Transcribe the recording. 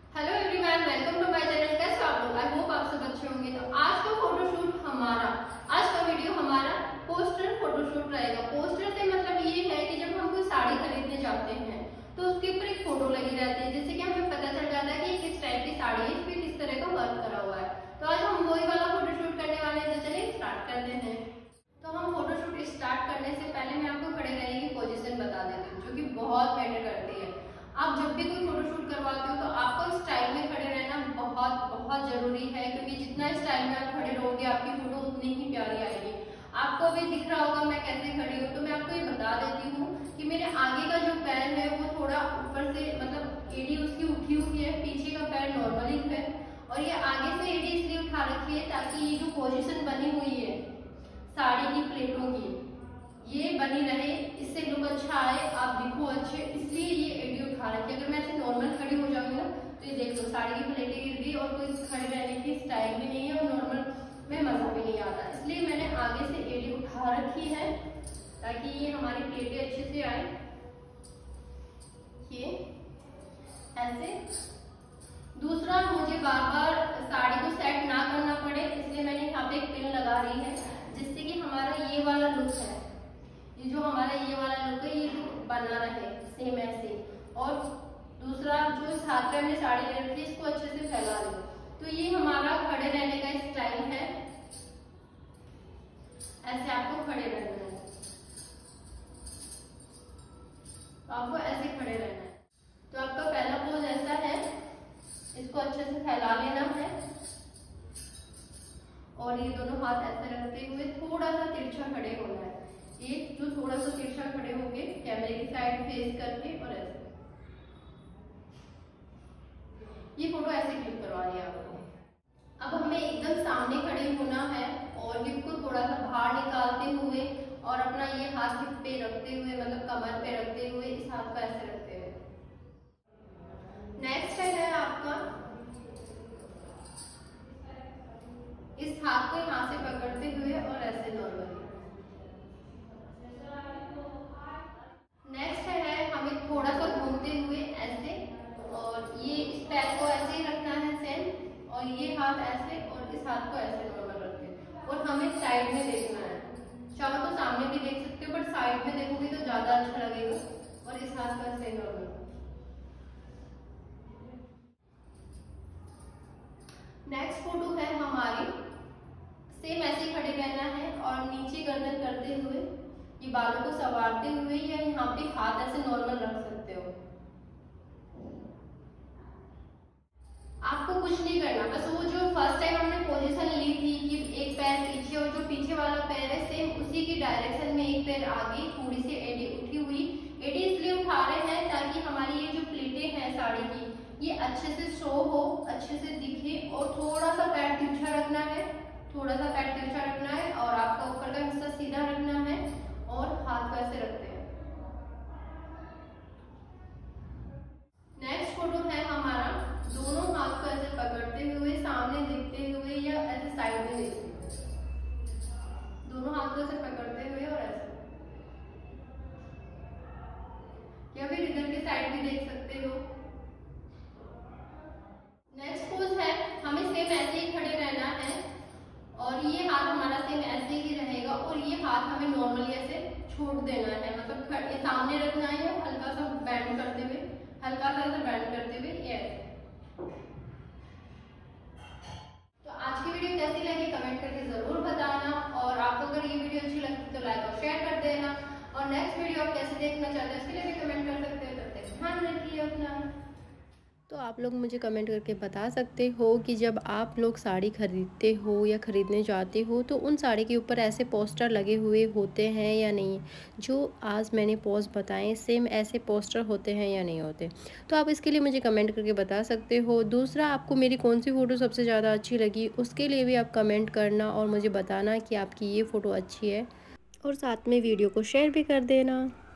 Hello everyone, welcome to my channel. कैसे आप लोग? आई होप आप सब अच्छे होंगे। तो आज का फोटोशूट आज का वीडियो हमारा पोस्टर फोटोशूट रहेगा। पोस्टर से मतलब ये है कि जब हम कोई साड़ी खरीदने जाते हैं तो उसके ऊपर एक फोटो लगी रहती है, जिससे कि हमें पता चल जाता है कि किस टाइप की साड़ी है, इस पे किस तरह का वर्क करा हुआ है। तो आज हम वही वाला फोटोशूट करने वाले हैं। तो चलिए स्टार्ट करते हैं। तो हम फोटोशूट स्टार्ट करने से पहले मैं आपको खड़े रहने की पोजीशन बता देती हूँ, जो कि बहुत मैटर करती है। आप जब भी कोई फोटोशूट करवाते हो तो आपको स्टाइल में खड़े रहना बहुत बहुत जरूरी है, क्योंकि जितना स्टाइल में आप खड़े रहोगे आपकी फोटो उतनी ही प्यारी आएगी। आपको अभी दिख रहा होगा मैं कैसे खड़ी हूँ, तो मैं आपको ये बता देती हूँ कि मेरे आगे का जो पैर है वो थोड़ा ऊपर से मतलब एड़ी उसकी उठी हुई है, पीछे का पैर नॉर्मली है। और ये आगे से एड़ी इसलिए उठा रखी है ताकि ये जो पोजिशन बनी हुई है साड़ी की प्लेटों की, ये बनी रहे, इससे लुक अच्छा आए, आप दिखो अच्छे, इसलिए ये एडी उठा रखी है। अगर मैं ऐसे नॉर्मल खड़ी हो जाऊंगी ना तो ये देख लो साड़ी की प्लेटें गिर गई और कोई खड़े रहने की स्टाइल भी नहीं है और नॉर्मल में मजा भी नहीं आता। इसलिए मैंने आगे से एडी उठा रखी है ताकि ये हमारी प्लेटें अच्छे से आए। ये ऐसे। दूसरा, मुझे बार बार साड़ी को सेट ना करना पड़े, इसलिए मैंने यहाँ पे एक पिन लगा रही है, जिससे कि हमारा ये वाला लुक है, ये जो हमारा ये वाला लुक है, ये बना रहे सेम ऐसे। और दूसरा, जो इस हाथ पे हमने साड़ी ले रखी है इसको अच्छे से फैला लो। तो ये हमारा खड़े रहने का स्टाइल है। ऐसे आपको खड़े रहना है, तो आपको ऐसे खड़े रहना है। तो आपका पहला पोज ऐसा है, इसको अच्छे से फैला लेना है और ये दोनों हाथ ऐसे रखते हुए थोड़ा सा तिरछा खड़े होना है। ये जो थोड़ा सा तिरछा खड़े होंगे कैमरे की साइड फेस करके और ऐसे। ये फोटो ऐसे क्लिक करवानी है आपको। अब हमें एकदम सामने खड़े होना है और हिप को थोड़ा सा बाहर निकालते हुए और अपना ये हाथ हिप पे रखते हुए, मतलब कमर पे रखते हुए, इस हाथ को ऐसे रखते हुए। नेक्स्ट है आपका, इस हाथ को यहाँ से पकड़ते हुए और ऐसे नॉर्मली। नेक्स्ट है हमें थोड़ा सा घूमते हुए ऐसे, और ये इस पैर को ऐसे ही रखना है सेम, और ये हाथ ऐसे और इस हाथ को ऐसे नॉर्मल रखें। और हमें साइड में देखना है, चाहो तो सामने भी देख सकते हो, बट साइड में देखोगे तो ज्यादा अच्छा लगेगा। और इस हाथ को ऐसे नॉर्मल। नेक्स्ट फोटो है हमारी, सेम ऐसे खड़े रहना है और नीचे गर्दन करते हुए ये बालों को संवारते हुए, या यहाँ पे हाथ ऐसे नॉर्मल रख सकते हो। आपको कुछ नहीं करना, बस वो जो फर्स्ट टाइम हमने पोजीशन ली थी कि एक पैर पीछे और जो पीछे वाला पैर है सेम उसी की डायरेक्शन में एक पैर आगे, थोड़ी सी एडी उठी हुई। एडी इसलिए उठा रहे हैं ताकि हमारी ये जो प्लेटें हैं साड़ी की ये अच्छे से शो हो, अच्छे से दिखे। और थोड़ा सा पैर तिरछा रखना है, थोड़ा सा पैर तिरछा रखना है और आपका ऊपर का हिस्सा सीधा रखना है और हाथ को ऐसे रखते हैं। नेक्स्ट फोटो है हमारा, दोनों हाथ को ऐसे पकड़ते हुए सामने देखते हुए या ऐसे साइड में देखते हुए, दोनों हाथ को ऐसे पकड़ते हुए और ऐसे, या फिर इधर की साइड भी देख सकते हो। नेक्स्ट पोज है, हमें सेम ऐसे ही खड़े रहना है और ये हाथ हमारा सेम ऐसे ही रहेगा और ये हाथ हमें नॉर्मली ऐसे छोड़ देना है, मतलब सामने रखना है, हल्का सा बैंड करते हुए, हल्का सा ऐसे बैंड करते हुए ये ऐसे। तो आज की वीडियो कैसी लगी कमेंट करके जरूर बताना, और आपको अगर ये वीडियो अच्छी लगती तो लाइक और शेयर कर देना। और नेक्स्ट वीडियो आप कैसे देखना चाहते हैं इसके लिए भी कमेंट कर सकते हो। तब तक ध्यान रखिए अपना। तो आप लोग मुझे कमेंट करके बता सकते हो कि जब आप लोग साड़ी खरीदते हो या ख़रीदने जाते हो तो उन साड़ी के ऊपर ऐसे पोस्टर लगे हुए होते हैं या नहीं। जो आज मैंने पोस्ट बताएं सेम ऐसे पोस्टर होते हैं या नहीं होते, तो आप इसके लिए मुझे कमेंट करके बता सकते हो। दूसरा, आपको मेरी कौन सी फ़ोटो सबसे ज़्यादा अच्छी लगी उसके लिए भी आप कमेंट करना और मुझे बताना कि आपकी ये फ़ोटो अच्छी है, और साथ में वीडियो को शेयर भी कर देना।